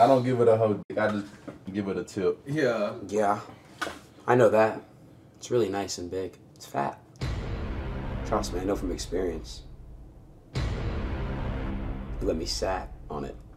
I don't give it a whole dick. I just give it a tip. Yeah. Yeah. I know that. It's really nice and big. It's fat. Trust me, I know from experience. You let me sat on it.